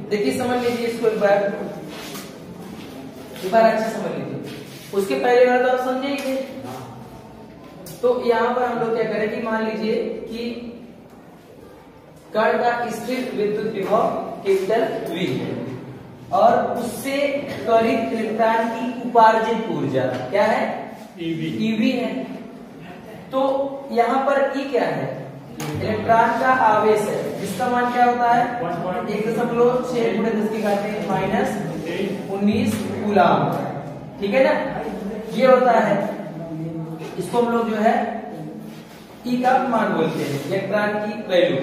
देखिए समझ लीजिए इसको एक बार अच्छे समझ लीजिए। उसके पहले वाला तो आप समझे ही थे। तो यहाँ पर हम लोग क्या करें कि मान लीजिए कि कण का स्थिर विद्युत विभव कैपिटल V है और उससे त्वरित इलेक्ट्रॉन की उपार्जित ऊर्जा क्या है? EV है। तो यहाँ पर E क्या है? इलेक्ट्रॉन का आवेश है जिसका मान क्या होता है? 1.6 - 19 कूलाम। ठीक है ना, ये होता है। इसको हम लोग जो है E का मान बोलते हैं, इलेक्ट्रॉन की वैल्यू।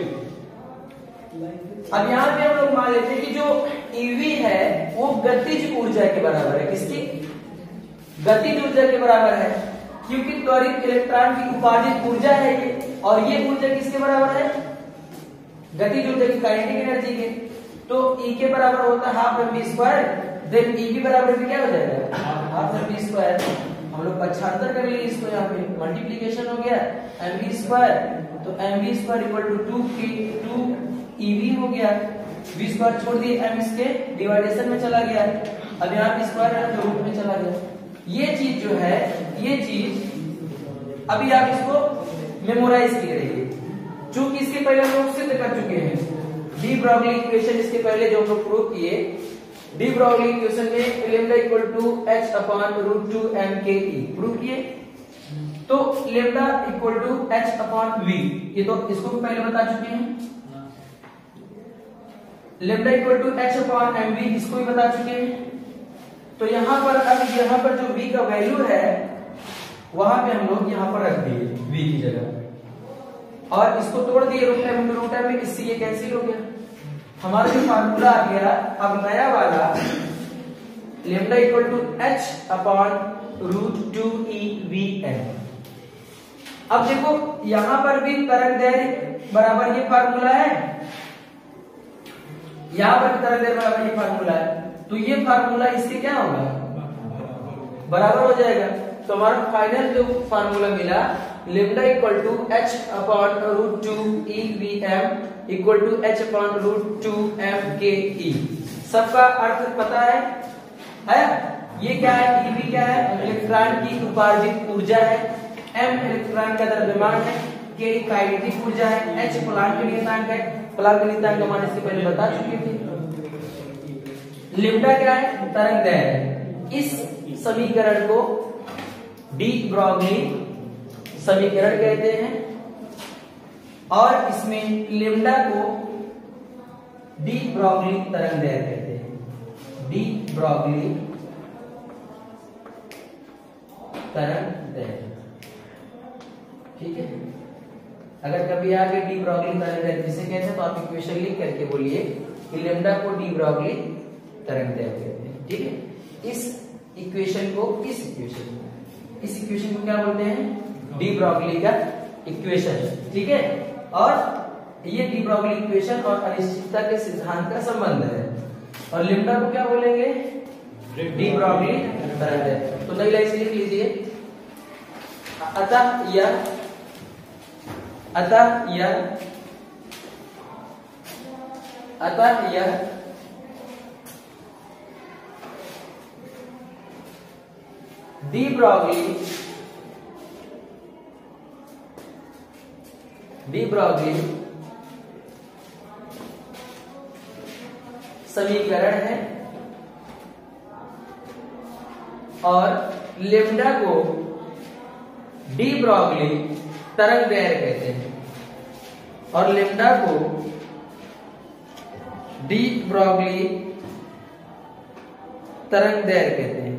अब यहाँ पे हम लोग मान लेते हैं कि जो EV है वो गतिज ऊर्जा के बराबर है। किसकी? गतिज ऊर्जा के बराबर है, क्योंकि त्वरित इलेक्ट्रॉन की उपार्जित ऊर्जा है ये, और ये ऊर्जा किसके बराबर है? गतिज ऊर्जा की, काइनेटिक एनर्जी के। तो E के बराबर होता है ½ mv²। देन E की बराबर भी क्या हो जाएगा? ½ mv²। हम लोग पक्षांतर कर लिए इसको, यहाँ पे मल्टीप्लीकेशन हो गया mv²। तो mv² = 2 EV हो गया। v² छोड़ दिए, m इसके डिवाइडेशन में चला गया। अब यहाँ पे स्क्वायर है तो रूट में चला गया। ये चीज जो है, ये चीज अभी आप इसको मेमोराइज किए रहिए, चूंकि इसके पहले हम लोग सिद्ध कर चुके हैं। डी ब्रॉगली इक्वेशन इसके पहले जो हम लोग प्रूव किए, डी ब्रॉगली इक्वेशन में लैम्डा = h/√2mke प्रूव किए। तो लैम्डा = h/v, ये तो इसको भी पहले बता चुके हैं। लैम्डा = h/mv, इसको भी बता चुके हैं। तो यहाँ पर अब यहाँ पर जो v का वैल्यू है वहां पे हम लोग यहाँ पर रख दिए v की जगह, और इसको तोड़ दिए रूट टाइम में, इससे ये कैंसिल हो गया। हमारा जो फार्मूला आ गया अब नया वाला, लैम्डा = h/√2EVn। अब देखो यहां पर भी तरंग दैर्घ्य बराबर ये फार्मूला है, यहां पर तरंग दैर्घ्य बराबर ये फार्मूला है। तो ये फार्मूला इसके क्या होगा? बराबर हो जाएगा। तो हमारा फाइनल जो फार्मूला मिला, लैम्डा = h/√2EVm = h/√2mke। सबका अर्थ पता है? ये क्या है? EV क्या है? इलेक्ट्रॉन की उपार्जित ऊर्जा है, m इलेक्ट्रॉन का द्रव्यमान है, k काइनेटिक ऊर्जा है, h प्लांक नियतांक है। प्लांक नियतांक का मान इससे पहले बता चुके थे। लैम्डा क्या है? तरंग दैर्घ्य। इस समीकरण को डी ब्रॉगली समीकरण कहते हैं, और इसमें लैम्डा को डी ब्रॉगली तरंग दैर्घ्य कहते हैं। डी ब्रॉगली तरंग दैर्घ्य, ठीक है। अगर कभी आगे डी ब्रॉगली तरंग दैर्घ्य जिसे कहते हैं तो आप इक्वेशन लिख करके बोलिए कि लैम्डा को डी ब्रॉगली तरंग दैर्घ्य कहते हैं, ठीक है। इस इक्वेशन को क्या बोलते हैं? डी ब्रॉगली का इक्वेशन, ठीक है। और ये डी ब्रॉगली इक्वेशन और अनिश्चितता के सिद्धांत का संबंध है। और लैम्डा को क्या बोलेंगे? डी ब्रॉगली तरंग दैर्घ्य। तो नई लाइन से लिख लीजिए, अतः यह डी ब्रॉगली समीकरण है, और लैम्डा को डी ब्रॉगली तरंग दैर्घ्य कहते हैं, और लैम्डा को डी ब्रॉगली तरंग दैर्घ्य कहते हैं।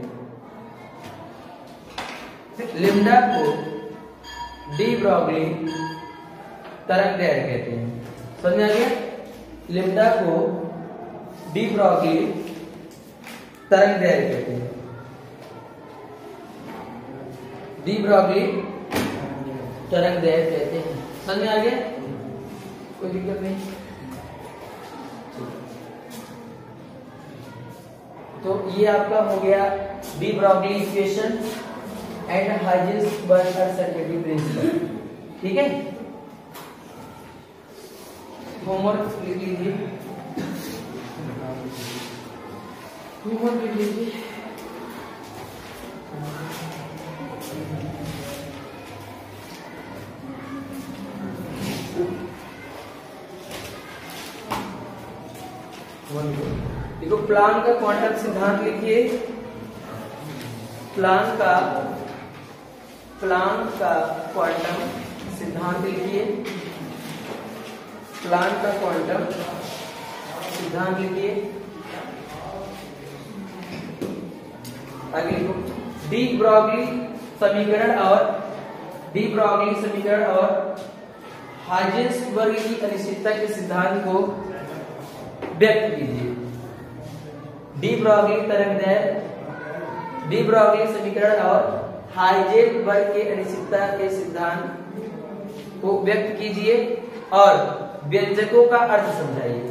लैम्डा को डी ब्रॉगली तरंग दैर्घ्य कहते हैं। समझ आ गया? लैम्डा को डी ब्रॉगली तरंग दैर्घ्य कहते हैं। डी ब्रॉगली तरंग दैर्घ्य कहते हैं। समझ में आ गया? कोई दिक्कत नहीं। तो ये आपका हो गया de Broglie equation and Heisenberg सर्किटरी प्रिंसिपल, ठीक है। होमवर्क लिख लीजिए। मूव कर लीजिए। देखो प्लांक का क्वांटम सिद्धांत लिखिए। प्लांक का क्वांटम सिद्धांत लिखिए। प्लांक का क्वांटम सिद्धांत लिखिए। आगे लिखो डी ब्रॉगली समीकरण और हाइजेंसबर्ग की अनिश्चितता के सिद्धांत को व्यक्त कीजिए। डी ब्रॉगली समीकरण और हाइजेनबर्ग के अनिश्चितता के सिद्धांत को व्यक्त कीजिए और व्यंजकों का अर्थ समझाइए।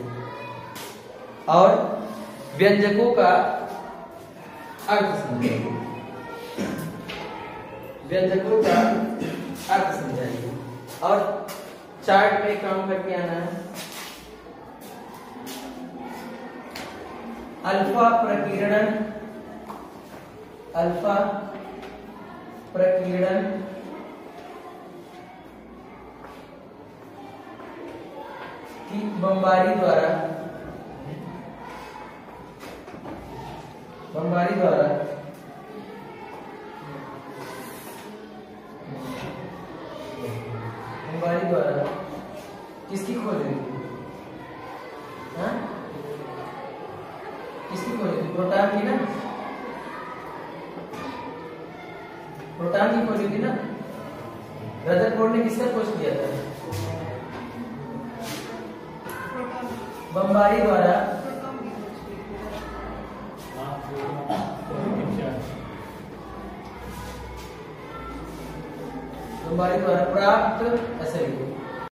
और चार्ट पे काम करके आना है। अल्फा प्रकीर्णन की बमबारी द्वारा किसकी खोज हुई थी? किसकी खोज हुई थी? प्रोटॉन की ना? प्रोटॉन की खोज हुई थी ना? रदरफोर्ड ने किसका खोज किया था? बमबारी द्वारा प्राप्त ऐसे लिखो